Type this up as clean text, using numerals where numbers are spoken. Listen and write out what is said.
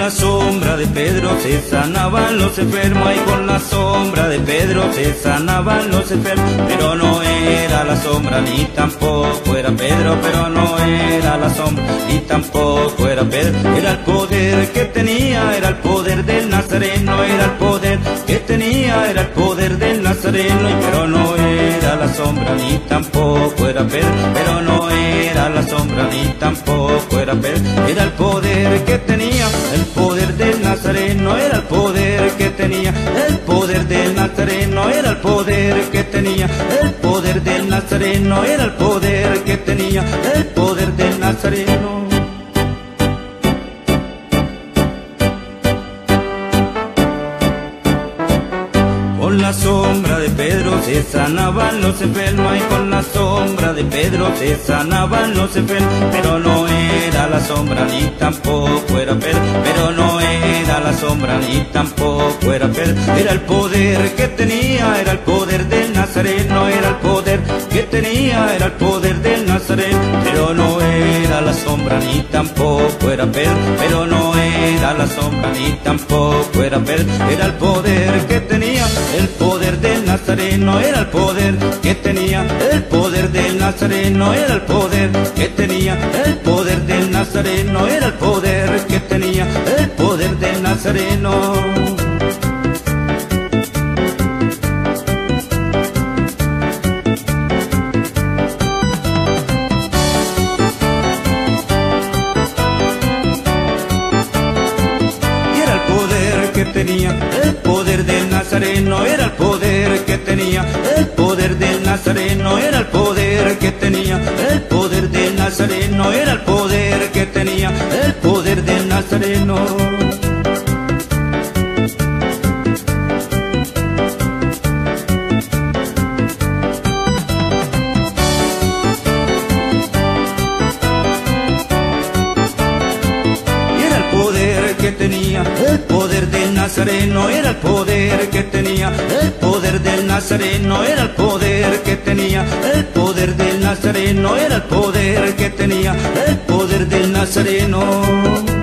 la sombra de Pedro se sanaban los enfermos, y con la sombra de Pedro se sanaban los enfermos. Pero no era la sombra ni tampoco era Pedro, pero no era la sombra ni tampoco era Pedro. Era el poder que tenía, era el poder del Nazareno, era el poder que tenía, era el poder del Nazareno. Pero no era la sombra ni tampoco era Pedro, pero no era la sombra ni tampoco era Pedro. Era el poder que tenía, el poder del Nazareno, era el poder que tenía, el poder del Nazareno, era el poder que tenía, el poder del Nazareno, era el poder que tenía, el poder del Nazareno. Con la sombra de Pedro se sanaban los enfermos, y con la sombra de Pedro se sanaban los enfermos. Pero no era la sombra ni tampoco era Pedro, pero no era la sombra ni tampoco era Pedro. Era el poder que tenía, era el poder del Nazareno, era el poder que tenía, era el poder del Nazareno. Pero no era la sombra ni tampoco era Pedro, pero no era la sombra ni tampoco era Pedro. Era el poder que tenía, el poder del Nazareno, era el poder que tenía, el poder del Nazareno, era el poder que tenía, el poder del Nazareno, era el poder que tenía, el poder del Nazareno. Tenía el poder del Nazareno, era el poder que tenía, el poder del Nazareno, era el poder que tenía, el poder del Nazareno, era el poder que tenía, el poder del Nazareno. Que tenía el poder del Nazareno, era el poder que tenía, el poder del Nazareno, era el poder que tenía, el poder del Nazareno, era el poder que tenía, el poder del Nazareno.